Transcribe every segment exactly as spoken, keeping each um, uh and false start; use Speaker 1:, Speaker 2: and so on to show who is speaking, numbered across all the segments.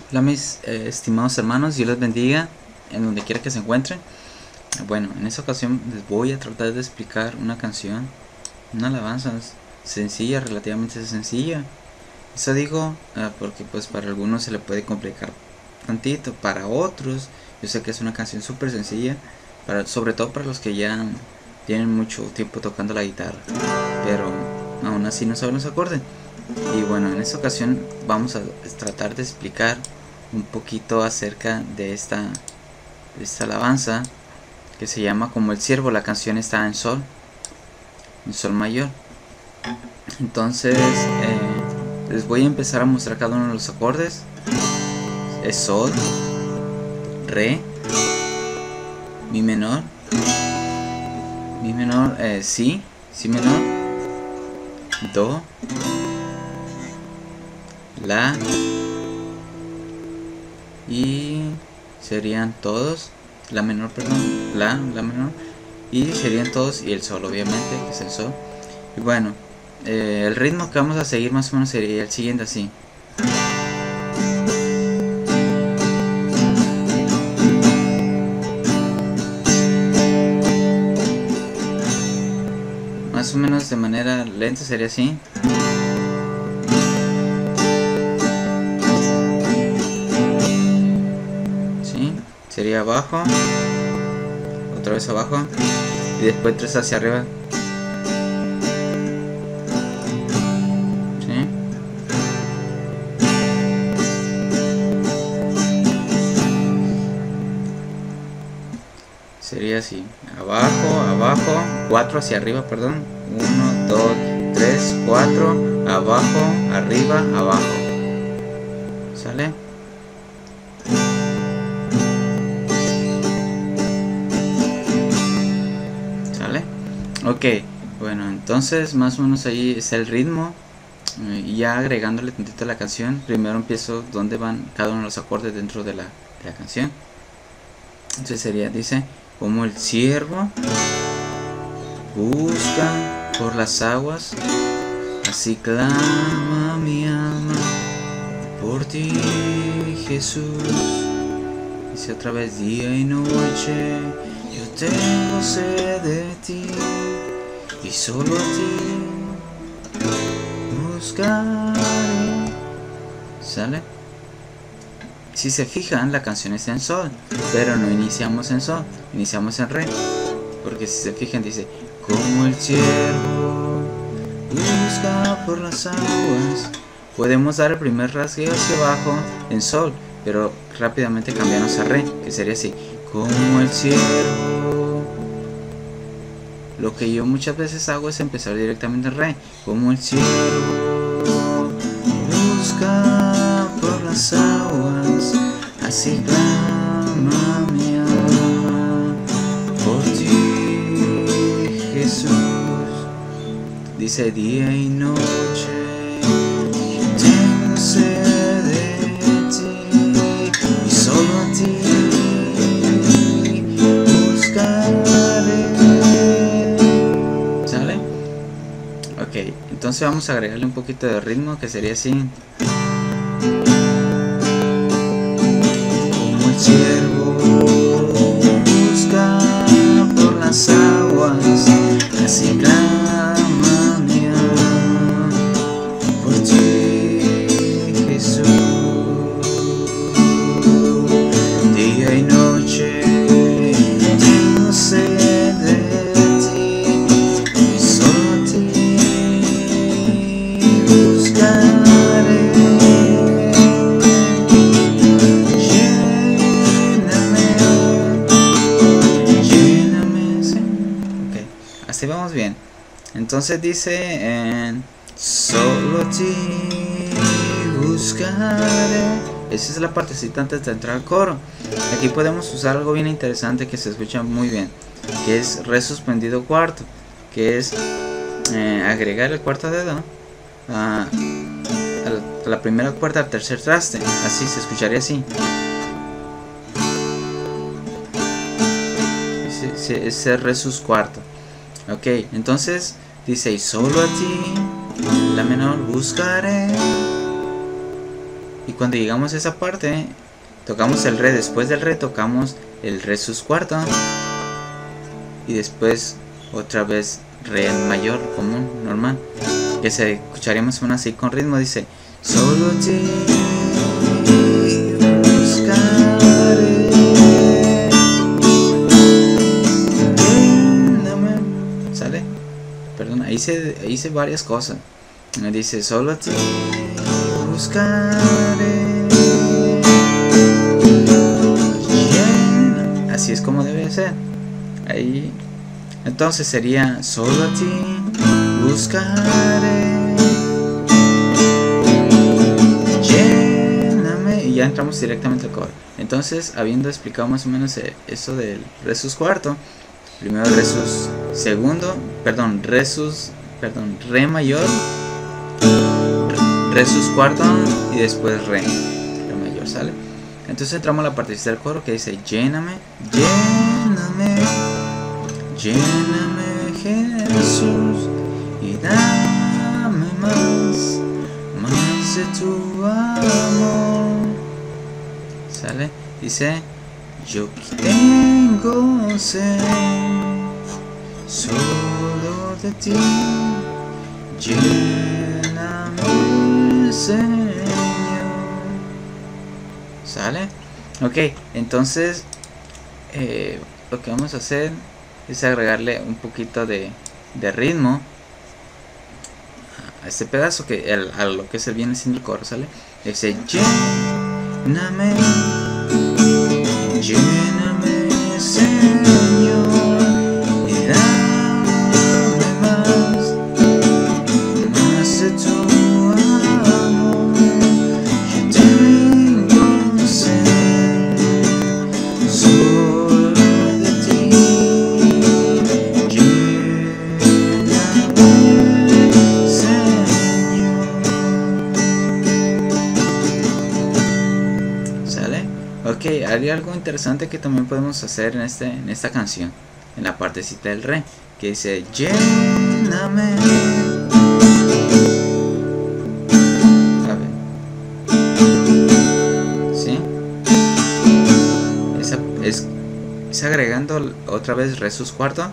Speaker 1: Hola mis eh, estimados hermanos, Dios les bendiga en donde quiera que se encuentren. Bueno, en esta ocasión les voy a tratar de explicar una canción, una alabanza sencilla, relativamente sencilla. Eso digo eh, porque pues para algunos se le puede complicar tantito, para otros yo sé que es una canción súper sencilla, para, sobre todo para los que ya tienen mucho tiempo tocando la guitarra, pero aún así no saben los acordes. Y bueno, en esta ocasión vamos a tratar de explicar un poquito acerca de esta, de esta alabanza que se llama Como el Siervo. La canción está en sol, en sol mayor. Entonces eh, les voy a empezar a mostrar cada uno de los acordes. Es sol, re, mi menor, mi menor, eh, si, si menor, do, la, y serían todos, la menor, perdón, la, la menor, y serían todos, y el sol obviamente, que es el sol. Y bueno, eh, el ritmo que vamos a seguir más o menos sería el siguiente, así. Más o menos de manera lenta sería así. ¿Sí? Sería abajo, otra vez abajo, y después tres hacia arriba. ¿Sí? Sería así, abajo, abajo, cuatro hacia arriba, perdón, uno, dos, tres, cuatro, abajo, arriba, abajo. ¿Sale? ¿Sale? Ok, bueno, entonces más o menos ahí es el ritmo. Y ya agregándole tantito a la canción, primero empiezo donde van cada uno de los acordes dentro de la, de la canción. Entonces sería, dice, como el siervo busca por las aguas, así clama mi alma por ti, Jesús. Dice otra vez, día y noche yo tengo sed de ti, y solo a ti buscaré. ¿Sale? Si se fijan, la canción está en sol, pero no iniciamos en sol, iniciamos en re. Porque si se fijan dice, como el siervo busca por las aguas. Podemos dar el primer rasgueo hacia abajo en sol, pero rápidamente cambiamos a re, que sería así, como el siervo. Lo que yo muchas veces hago es empezar directamente en re, como el siervo busca por las aguas, así clama mi alma por ti, Jesús. Dice, día y noche yo tengo sed de ti, y solo a ti buscaré. ¿Sale? Ok, entonces vamos a agregarle un poquito de ritmo, que sería así. Como el siervo busca por las aguas, así clama mi alma por ti, Jesús. Día y noche tengo sed de ti, y solo a ti buscaré. Así vamos bien. Entonces dice, eh, solo a ti buscaré. Esa es la partecita antes de entrar al coro. Aquí podemos usar algo bien interesante que se escucha muy bien, que es re suspendido cuarto, que es eh, agregar el cuarto dedo a, a la primera cuerda al tercer traste. Así se escucharía así. Ese es re sus cuarto. Ok, entonces dice, y solo a ti, la menor buscaré. Y cuando llegamos a esa parte, tocamos el re. Después del re tocamos el re sus cuarto. Y después otra vez re mayor común, normal. Que se escucharía más o menos así con ritmo. Dice: solo te buscaré, lléname. ¿Sale? Perdón, ahí hice, ahí hice varias cosas. Me dice: solo te buscaré, llena. Así es como debe ser. Ahí. Entonces sería: solo a ti buscaré, lléname. Y ya entramos directamente al coro. Entonces, habiendo explicado más o menos eso del re sus cuarto, primero re sus segundo, perdón, re sus, perdón, re mayor, re sus cuarto y después re, re mayor, ¿sale? Entonces entramos a la partecita del coro que dice: lléname, lléname, lléname Jesús, y dame más, más de tu amor. ¿Sale? Dice: yo tengo sed solo de ti, lléname, Señor. ¿Sale? Ok, entonces eh, lo que vamos a hacer es agregarle un poquito de, de ritmo a este pedazo, que el, a lo que se viene siendo el coro, ¿sale? Ese lléname, lléname, Señor, y dame más, más de tu amor. Yo tengo sed solo de ti, ok, hay algo interesante que también podemos hacer en, este, en esta canción, en la partecita del re, que dice: lléname. A ver, ¿sí? Esa, es, es agregando otra vez re sus cuarto,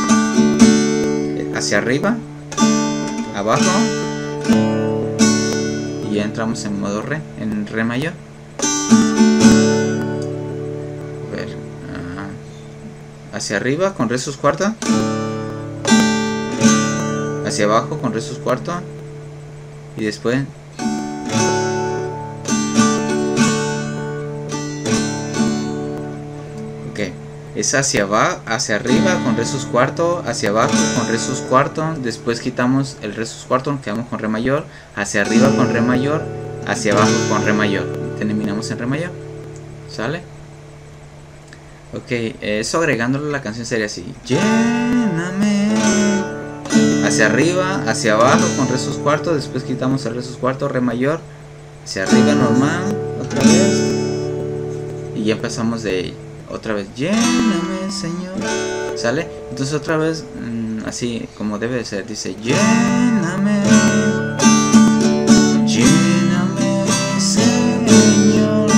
Speaker 1: hacia arriba, abajo, y ya entramos en modo re, en re mayor. Hacia arriba con re sus cuarto, hacia abajo con re sus cuarto, y después ok, es hacia abajo, hacia arriba con re sus cuarto, hacia abajo con re sus cuarto, después quitamos el re sus cuarto, nos quedamos con re mayor, hacia arriba con re mayor, hacia abajo con re mayor, y terminamos en re mayor. ¿Sale? Ok, eso agregándole a la canción sería así: lléname, hacia arriba, hacia abajo con re sus cuartos, después quitamos el re sus cuartos, re mayor, hacia arriba normal, otra vez, y ya empezamos de otra vez: lléname, Señor. ¿Sale? Entonces otra vez, mmm, así como debe de ser, dice: lléname, lléname, Señor,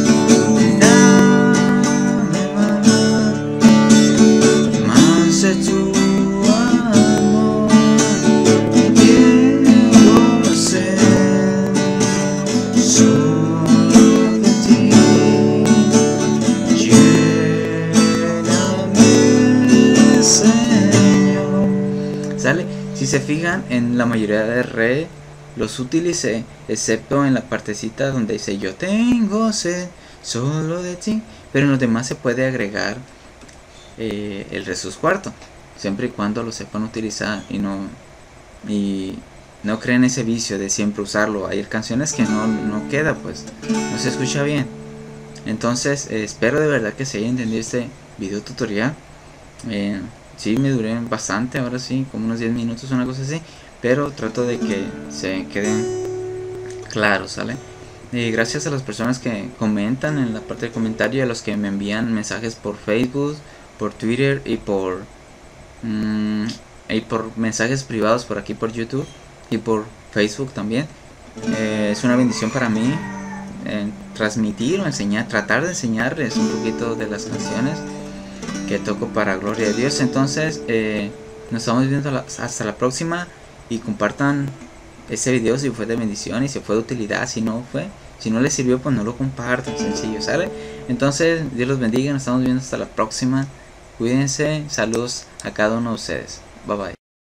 Speaker 1: de tu amor. Tengo sed solo de ti, lléname, Señor. ¿Sale? Si se fijan, en la mayoría de re los utilicé, excepto en la partecita donde dice: yo tengo sed solo de ti, pero en los demás se puede agregar Eh, el re sus cuarto, siempre y cuando lo sepan utilizar y no y no creen ese vicio de siempre usarlo. Hay canciones que no, no queda, pues no se escucha bien. Entonces eh, espero de verdad que se haya entendido este video tutorial. eh, sí, me duré bastante, ahora sí, como unos diez minutos, una cosa así, pero trato de que se queden claros, ¿sale? Y gracias a las personas que comentan en la parte de comentario, a los que me envían mensajes por Facebook, por Twitter y por mmm, y por mensajes privados por aquí por YouTube y por Facebook también. Eh, es una bendición para mí eh, transmitir o enseñar, tratar de enseñarles un poquito de las canciones que toco para gloria de Dios. Entonces eh, nos estamos viendo la, hasta la próxima, y compartan ese video si fue de bendición y si fue de utilidad. Si no fue, si no les sirvió, pues no lo compartan, sencillo, ¿sale? Entonces Dios los bendiga, nos estamos viendo hasta la próxima. Cuídense, saludos a cada uno de ustedes. Bye bye.